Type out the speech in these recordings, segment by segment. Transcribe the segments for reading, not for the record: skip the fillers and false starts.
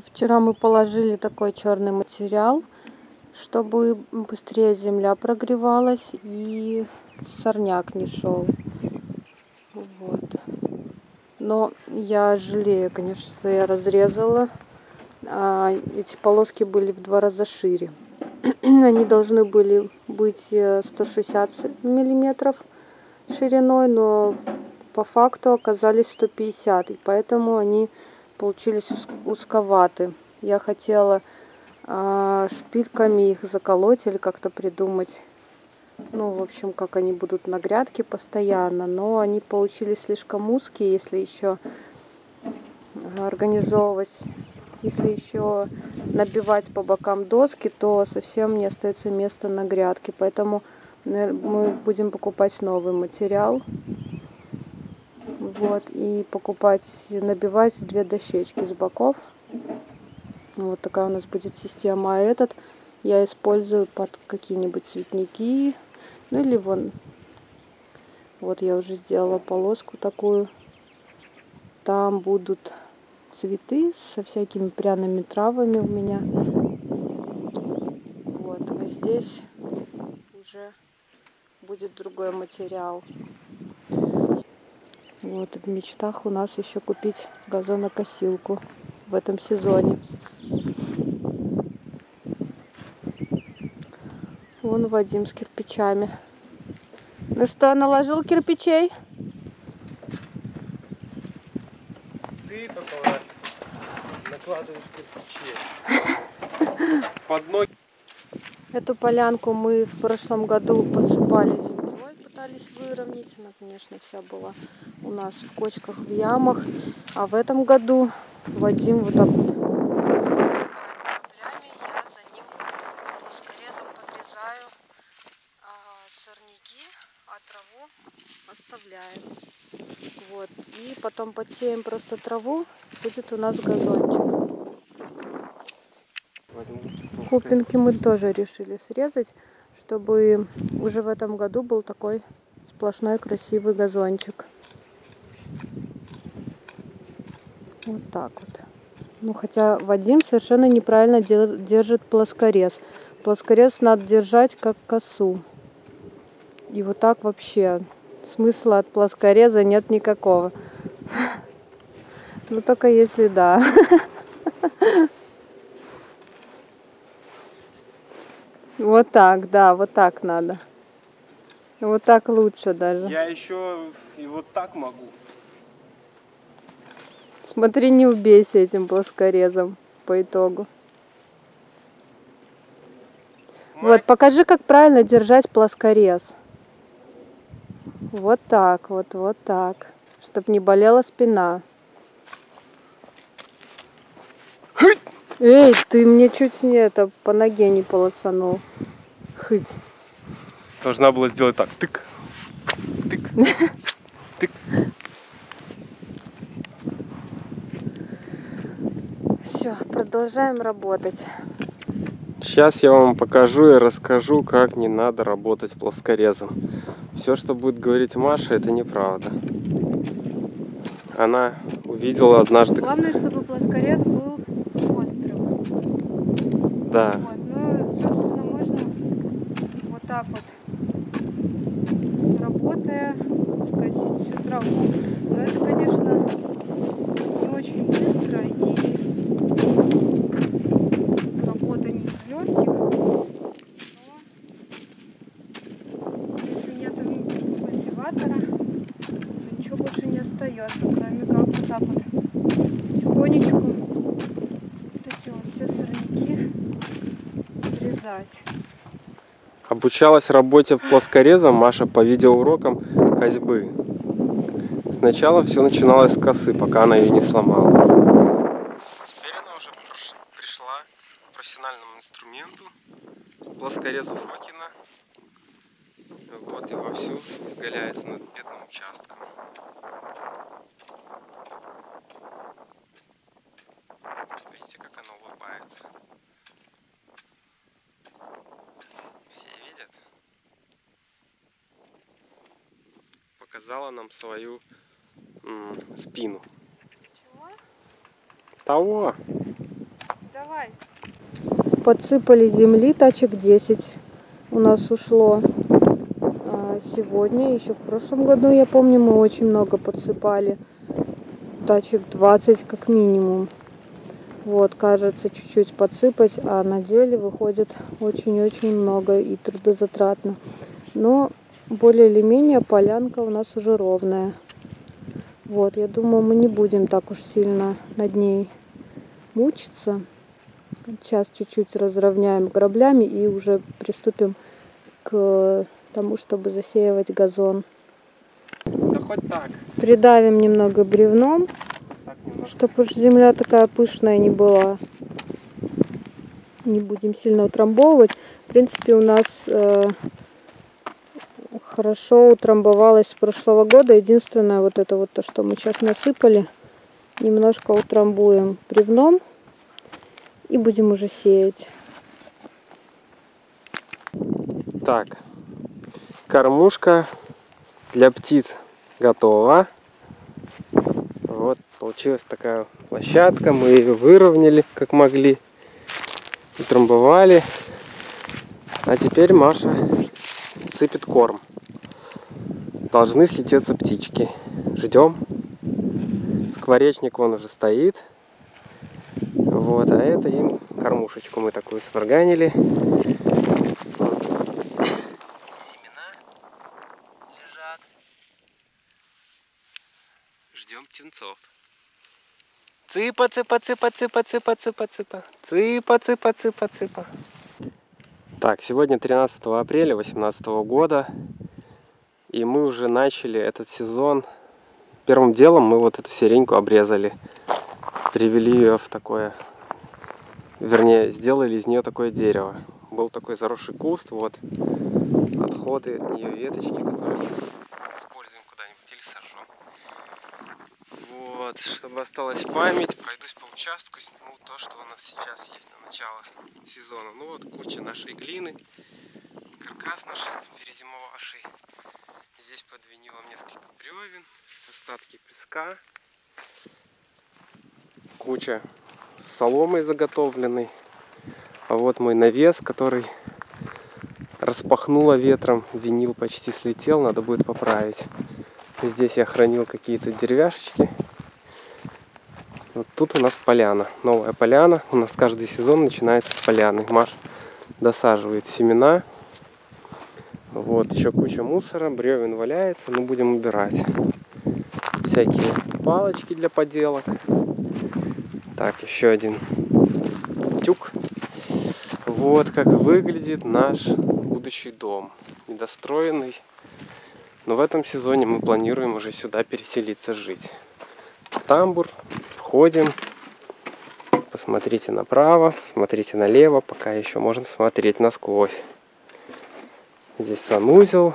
Вчера мы положили такой черный материал, чтобы быстрее земля прогревалась и сорняк не шел. Вот. Но я жалею, конечно, что я разрезала. Эти полоски были в 2 раза шире. Они должны были быть 160 миллиметров шириной, но по факту оказались 150, и поэтому они получились узковаты. Я хотела шпильками их заколоть или как-то придумать, ну, в общем, как они будут на грядке постоянно, но они получились слишком узкие, если еще организовывать, если еще набивать по бокам доски, то совсем не остается места на грядке, поэтому мы будем покупать новый материал. Вот, и набивать 2 дощечки с боков. Вот такая у нас будет система. А этот я использую под какие-нибудь цветники. Ну или вон, вот я уже сделала полоску такую. Там будут цветы со всякими пряными травами у меня. Вот, а здесь уже будет другой материал. Вот, в мечтах у нас еще купить газонокосилку в этом сезоне. Вон Вадим с кирпичами. Ну что, наложил кирпичей? Ты только накладываешь кирпичи. Под ноги. Эту полянку мы в прошлом году подсыпали землей, пытались выровнять. Она, конечно, вся была у нас в кочках, в ямах. А в этом году Вадим вот так вот граблями, я за ним плоскорезом подрезаю сорняки, а траву оставляем. Вот. И потом подсеем просто траву, будет у нас газончик. Купинки мы тоже решили срезать, чтобы уже в этом году был такой сплошной красивый газончик. Вот так вот. Ну, хотя Вадим совершенно неправильно держит плоскорез. Плоскорез надо держать как косу. И вот так вообще смысла от плоскореза нет никакого. Ну, только если да. Вот так, да, вот так надо. Вот так лучше даже. Я еще и вот так могу. Смотри, не убейся этим плоскорезом по итогу. Вот, покажи, как правильно держать плоскорез. Вот так, вот так. Чтобы не болела спина. Эй, ты мне чуть не по ноге не полосанул. Хыть. Должна была сделать так. Тык. Тык. Тык. Все, продолжаем работать. Сейчас я вам покажу и расскажу, как не надо работать плоскорезом. Все, что будет говорить Маша, это неправда. Она увидела однажды... Главное, чтобы плоскорез был острым. Да. Вот, ну, собственно, можно вот так вот, работая, скосить всю траву. Но это, конечно, не очень быстро, и работа не из легких. Но если нет культиватора, то ничего больше не остается, кроме как вот так вот потихонечку вот эти вот все сорняки отрезать. Обучалась работе плоскорезом Маша по видеоурокам косьбы. Сначала все начиналось с косы, пока она ее не сломала. Теперь она уже пришла к профессиональному инструменту, плоскорезу Фокина. Вот и вовсю изгаляется над бедным участком. Видите, как она улыбается? Все видят? Показала нам свою спину. Чего? Того. Подсыпали земли, тачек 10 у нас ушло. Сегодня, еще в прошлом году, я помню, мы очень много подсыпали. Тачек 20 как минимум. Вот, кажется, чуть-чуть подсыпать, а на деле выходит очень-очень много и трудозатратно. Но более или менее полянка у нас уже ровная. Вот, я думаю, мы не будем так уж сильно над ней мучиться. Сейчас чуть-чуть разровняем граблями и уже приступим к тому, чтобы засеивать газон. Да хоть так. Придавим немного бревном, чтобы уж земля такая пышная не была. Не будем сильно утрамбовывать. В принципе, у нас хорошо утрамбовалось с прошлого года. Единственное, вот это вот то, что мы сейчас насыпали, немножко утрамбуем бревном. И будем уже сеять. Так, кормушка для птиц готова. Вот получилась такая площадка. Мы ее выровняли как могли. Утрамбовали. А теперь Маша сыпет корм. Должны слететься птички. Ждем. Скворечник он уже стоит. Вот, а это им кормушечку мы такую сварганили. Семена лежат. Ждем птенцов. Цыпа, цыпа, цыпа, цыпа, цыпа, цыпа, цыпа. Цыпа, цыпа, цыпа, цыпа. Так, сегодня 13 апреля 2018 года. И мы уже начали этот сезон. Первым делом мы вот эту сиреньку обрезали. Привели ее в такое... Вернее, сделали из нее такое дерево. Был такой заросший куст, вот. Отходы от нее веточки, которые используем куда-нибудь или сожжем. Вот, чтобы осталась память, пройдусь по участку, сниму то, что у нас сейчас есть на начало сезона. Ну вот, куча нашей глины, каркас наш перезимовавший. Здесь под винилом несколько бревен, остатки песка, куча соломой заготовленной. А вот мой навес, который распахнуло ветром, винил почти слетел, надо будет поправить. Здесь я хранил какие-то деревяшечки. Вот тут у нас поляна, новая поляна. У нас каждый сезон начинается с поляны. Маш досаживает семена. Вот еще куча мусора, бревен валяется, но будем убирать. Всякие палочки для поделок. Так, еще один тюк. Вот как выглядит наш будущий дом. Недостроенный. Но в этом сезоне мы планируем уже сюда переселиться жить. Тамбур. Входим. Посмотрите направо, смотрите налево, пока еще можно смотреть насквозь. Здесь санузел.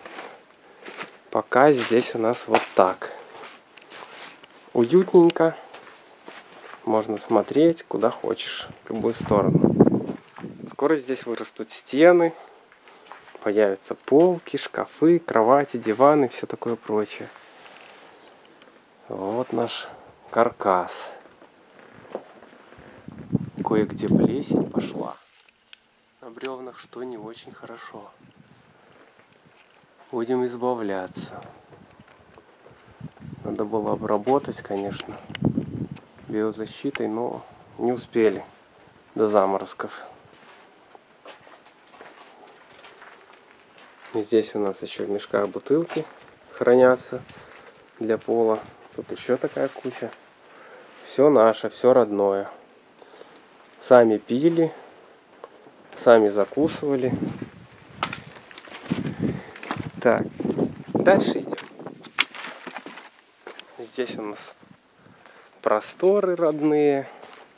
Пока здесь у нас вот так. Уютненько. Можно смотреть куда хочешь, в любую сторону. Скоро здесь вырастут стены. Появятся полки, шкафы, кровати, диваны, все такое прочее. Вот наш каркас. Кое-где плесень пошла на бревнах, что не очень хорошо. Будем избавляться. Надо было обработать, конечно, биозащитой, но не успели до заморозков. Здесь у нас еще в мешках бутылки хранятся для пола. Тут еще такая куча. Все наше, все родное. Сами пили, сами закусывали. Так, дальше идем. Здесь у нас просторы родные.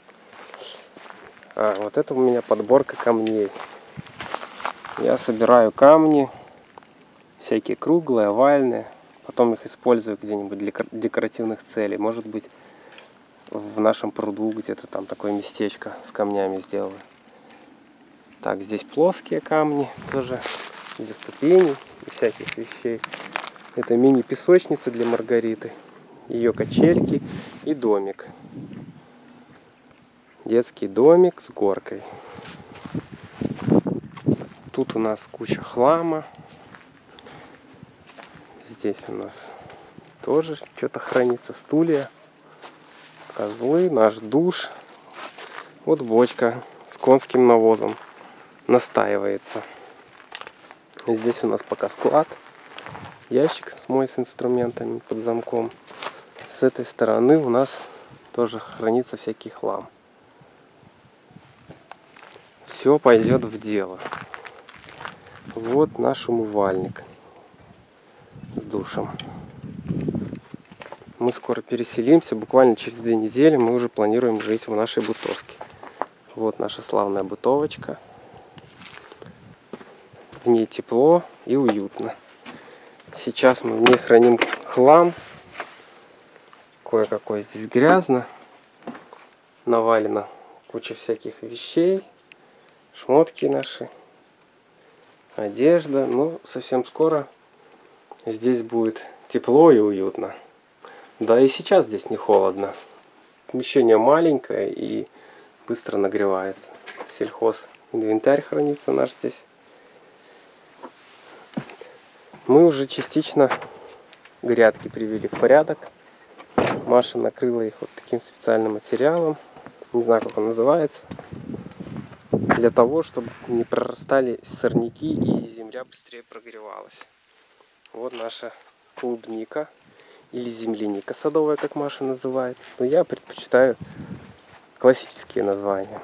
Вот это у меня подборка камней. Я собираю камни, всякие круглые, овальные. Потом их использую где-нибудь для декоративных целей. Может быть, в нашем пруду где-то там такое местечко с камнями сделаю. Так, здесь плоские камни тоже для ступеней и всяких вещей. Это мини-песочница для Маргариты. Ее качельки и домик. детский домик с горкой. Тут у нас куча хлама. Здесь у нас тоже что-то хранится. Стулья, козлы, наш душ. Вот бочка с конским навозом настаивается. Здесь у нас пока склад. Ящик с инструментами под замком. С этой стороны у нас тоже хранится всякий хлам. Все пойдет в дело. Вот наш умывальник с душем. Мы скоро переселимся, буквально через 2 недели мы уже планируем жить в нашей бытовке. Вот наша славная бытовочка. В ней тепло и уютно. Сейчас мы в ней храним хлам. Кое-какое здесь грязно. Навалено куча всяких вещей. Шмотки наши. Одежда. Но совсем скоро здесь будет тепло и уютно. Да и сейчас здесь не холодно. Помещение маленькое и быстро нагревается. Сельхозинвентарь хранится наш здесь. Мы уже частично грядки привели в порядок. Маша накрыла их вот таким специальным материалом. Не знаю, как он называется. Для того, чтобы не прорастали сорняки и земля быстрее прогревалась. Вот наша клубника. Или земляника садовая, как Маша называет. Но я предпочитаю классические названия.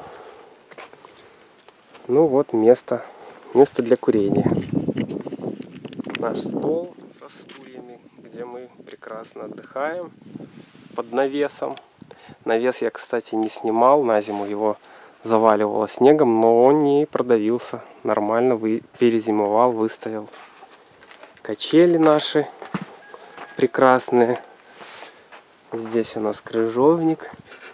Ну вот место для курения. Наш стол со стульями, где мы прекрасно отдыхаем под навесом. Навес я, кстати, не снимал. На зиму его заваливало снегом, но он не продавился. Нормально перезимовал, выстоял. Качели наши прекрасные. Здесь у нас крыжовник.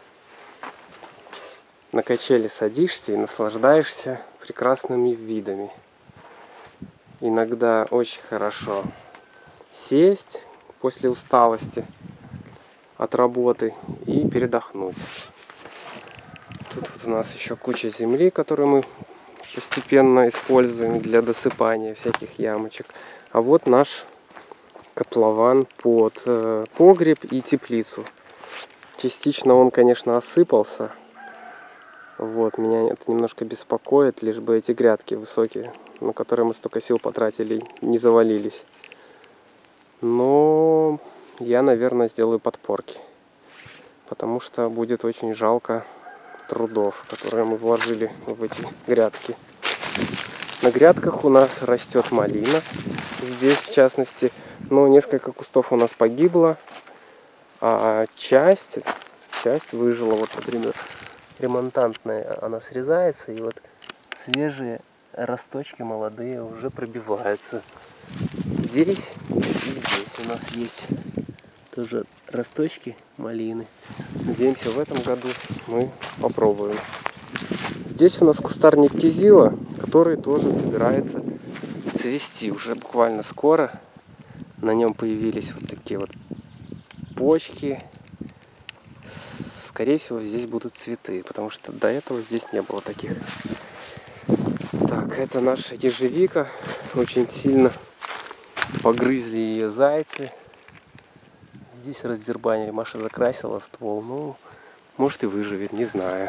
На качели садишься и наслаждаешься прекрасными видами. Иногда очень хорошо сесть после усталости от работы и передохнуть. Тут вот у нас еще куча земли, которую мы постепенно используем для досыпания всяких ямочек. А вот наш котлован под погреб и теплицу. Частично он, конечно, осыпался. Вот, меня это немножко беспокоит, лишь бы эти грядки высокие, на которые мы столько сил потратили, не завалились. Но я, наверное, сделаю подпорки, потому что будет очень жалко трудов, которые мы вложили в эти грядки. На грядках у нас растет малина, здесь в частности, но несколько кустов у нас погибло, а часть выжила. Вот, например, ремонтантная, она срезается, и вот свежие росточки молодые уже пробиваются. Здесь и здесь у нас есть тоже росточки малины. Надеемся, в этом году мы попробуем. Здесь у нас кустарник кизила, который тоже собирается цвести уже буквально скоро. На нем появились вот такие вот почки. Скорее всего, здесь будут цветы, потому что до этого здесь не было таких. Так, это наша ежевика. Очень сильно погрызли ее зайцы. Здесь раздербанили. Маша закрасила ствол. Ну, может и выживет, не знаю.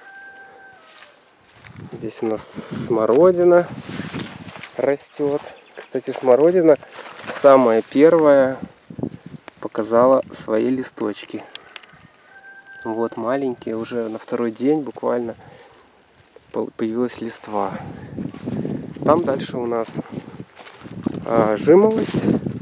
Здесь у нас смородина растет. Кстати, смородина самая первая показала свои листочки. Вот маленькие, уже на второй день буквально появилась листва. Там дальше у нас жимолость,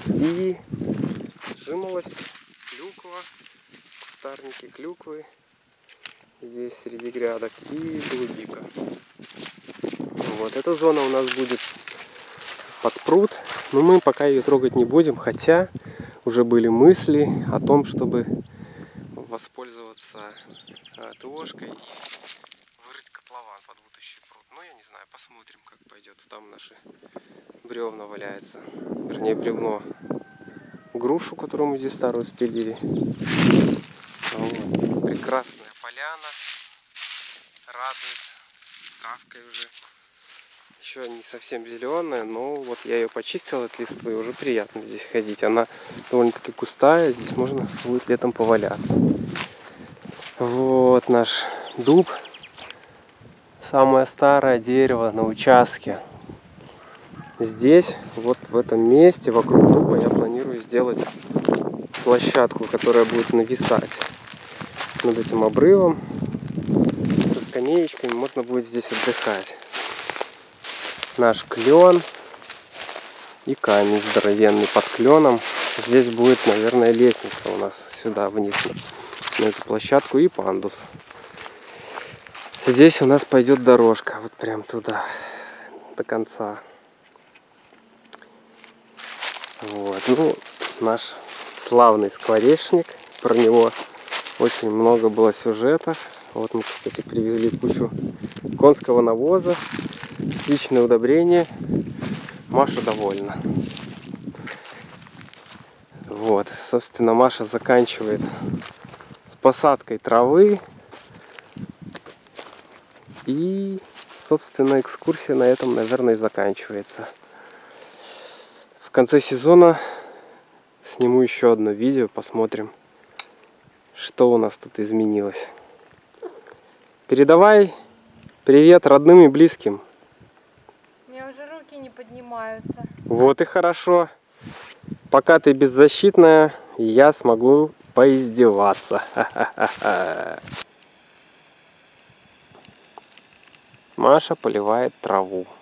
клюква, кустарники клюквы здесь среди грядок и голубика. Вот эта зона у нас будет под пруд, но мы пока ее трогать не будем, хотя уже были мысли о том, чтобы воспользоваться ТОшкой и вырыть котлован под будущий пруд. Ну, я не знаю, посмотрим, как пойдет. Там наши бревна валяются. Вернее, бревно. Грушу, которую мы здесь старую спилили. Вот. Прекрасная поляна. радует. Травкой уже. Еще не совсем зеленая, но вот я ее почистил от листвы, уже приятно здесь ходить. Она довольно-таки густая, здесь можно будет летом поваляться. Вот наш дуб. Самое старое дерево на участке. Здесь, вот в этом месте, вокруг дуба, я планирую сделать площадку, которая будет нависать над этим обрывом. Со скамеечками можно будет здесь отдыхать. Наш клен и камень здоровенный под кленом. Здесь будет, наверное, лестница у нас сюда вниз на эту площадку и пандус. Здесь у нас пойдет дорожка вот прям туда до конца. Вот, ну, наш славный скворечник, про него очень много было сюжетов. Вот мы, кстати, привезли кучу конского навоза, отличное удобрение. Маша довольна. Вот, собственно, Маша заканчивает с посадкой травы. И, собственно, экскурсия на этом, наверное, и заканчивается. В конце сезона сниму еще одно видео, посмотрим, что у нас тут изменилось. Передавай привет родным и близким. У меня уже руки не поднимаются. Вот и хорошо. Пока ты беззащитная, я смогу поиздеваться. Маша поливает траву.